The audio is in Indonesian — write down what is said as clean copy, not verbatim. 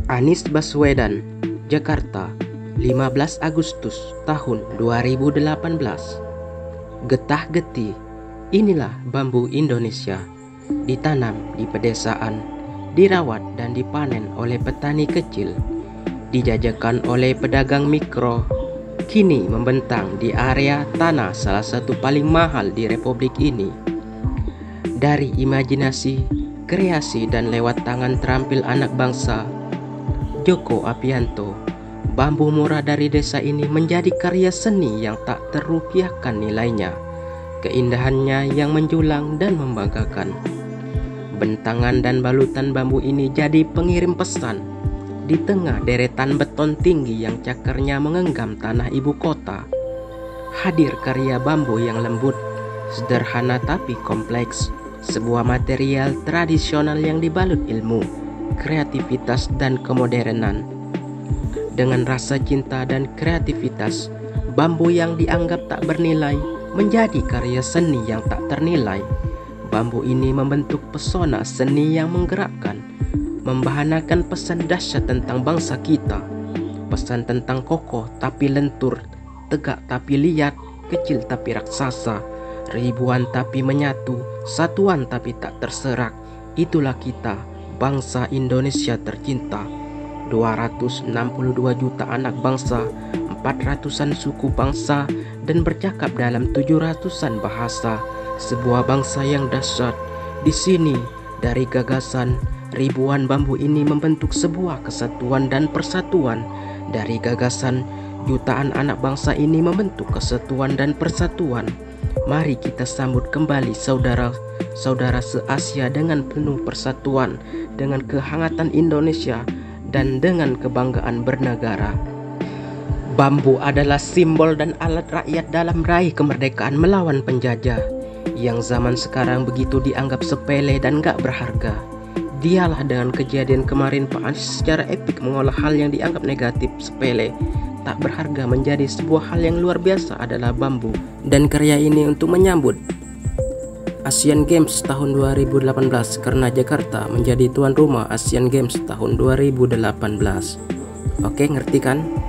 Anies Baswedan, Jakarta, 15 Agustus tahun 2018. Getah-getih, inilah bambu Indonesia. Ditanam di pedesaan, dirawat dan dipanen oleh petani kecil, dijajakan oleh pedagang mikro, kini membentang di area tanah salah satu paling mahal di Republik ini. Dari imajinasi, kreasi dan lewat tangan terampil anak bangsa, Joko Apianto, bambu murah dari desa ini menjadi karya seni yang tak terrupiahkan nilainya, keindahannya yang menjulang dan membanggakan. Bentangan dan balutan bambu ini jadi pengirim pesan di tengah deretan beton tinggi yang cakarnya mengenggam tanah ibu kota. Hadir karya bambu yang lembut, sederhana tapi kompleks, sebuah material tradisional yang dibalut ilmu, kreativitas dan kemodernan. Dengan rasa cinta dan kreativitas, bambu yang dianggap tak bernilai menjadi karya seni yang tak ternilai. Bambu ini membentuk pesona seni yang menggerakkan, membahanakan pesan dahsyat tentang bangsa kita. Pesan tentang kokoh tapi lentur, tegak tapi liat, kecil tapi raksasa, ribuan tapi menyatu, satuan tapi tak terserak. Itulah kita, bangsa Indonesia tercinta. 262 juta anak bangsa, 400-an suku bangsa, dan bercakap dalam 700-an bahasa. Sebuah bangsa yang dahsyat. Di sini, dari gagasan, ribuan bambu ini membentuk sebuah kesatuan dan persatuan. Dari gagasan, jutaan anak bangsa ini membentuk kesatuan dan persatuan. Mari kita sambut kembali saudara-saudara se-Asia dengan penuh persatuan, dengan kehangatan Indonesia, dan dengan kebanggaan bernegara. Bambu adalah simbol dan alat rakyat dalam meraih kemerdekaan melawan penjajah, yang zaman sekarang begitu dianggap sepele dan gak berharga. Dialah dengan kejadian kemarin Pak Anies secara epik mengolah hal yang dianggap negatif, sepele, tak berharga menjadi sebuah hal yang luar biasa adalah bambu. Dan karya ini untuk menyambut Asian Games tahun 2018 karena Jakarta menjadi tuan rumah Asian Games tahun 2018. Oke, ngerti kan?